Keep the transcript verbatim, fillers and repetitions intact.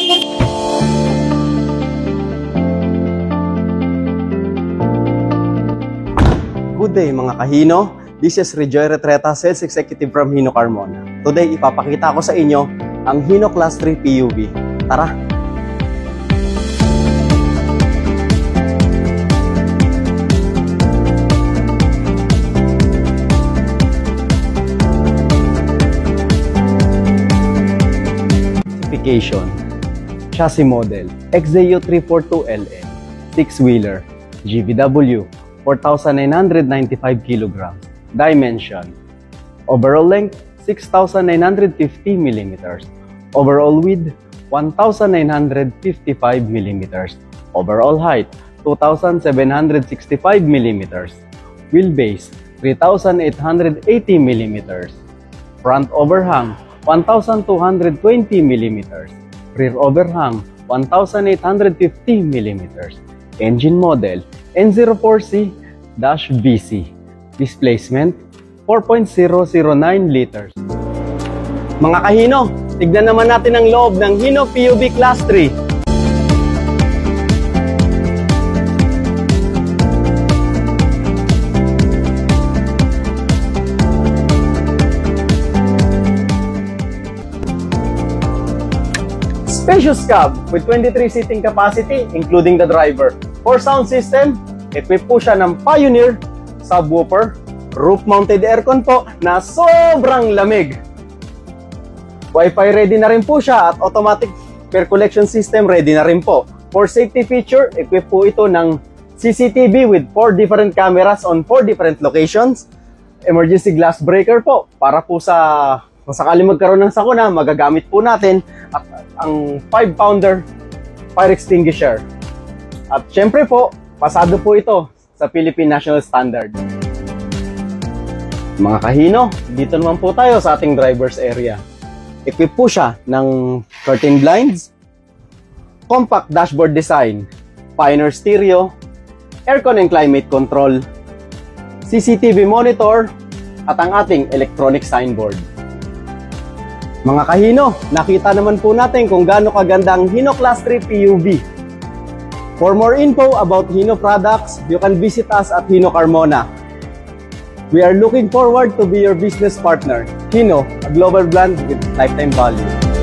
Good day mga kahino, this is Rejoy Retreta, Sales Executive from Hino, Carmona. Today, ipapakita ko sa inyo ang Hino Class three P U V. Tara! Specification: Chassis model X Z U three forty-two L N, six-wheeler, G V W, four thousand nine hundred ninety-five kilograms. Dimension: overall length, six thousand nine hundred fifty millimeters. Overall width, one thousand nine hundred fifty-five millimeters. Overall height, two thousand seven hundred sixty-five millimeters. Wheelbase, three thousand eight hundred eighty millimeters. Front overhang, one thousand two hundred twenty millimeters. Rear overhang, one thousand eight hundred fifty millimeters. Engine model N zero four C V C. Displacement four point zero zero nine liters. Mga kahino, tignan naman natin ang loob ng Hino P U V Class three. Spacious cab with twenty-three seating capacity including the driver. For sound system, equipped po siya ng Pioneer subwoofer, roof-mounted aircon po na sobrang lamig. Wi-Fi ready na rin po siya at automatic fare collection system ready na rin po. For safety feature, equipped po ito ng C C T V with four different cameras on four different locations. Emergency glass breaker po para po sa kung sakali magkaroon ng sakuna, magagamit po natin at ang five pounder fire extinguisher. At syempre po, pasado po ito sa Philippine National Standard. Mga kahino, dito naman po tayo sa ating driver's area. Equipped po siya ng curtain blinds, compact dashboard design, Pioneer stereo, aircon and climate control, C C T V monitor, at ang ating electronic signboard. Mga kahino, nakita naman po natin kung gaano kaganda ang Hino Class three P U V. For more info about Hino products, you can visit us at Hino, Carmona. We are looking forward to be your business partner. Hino, a global brand with lifetime value.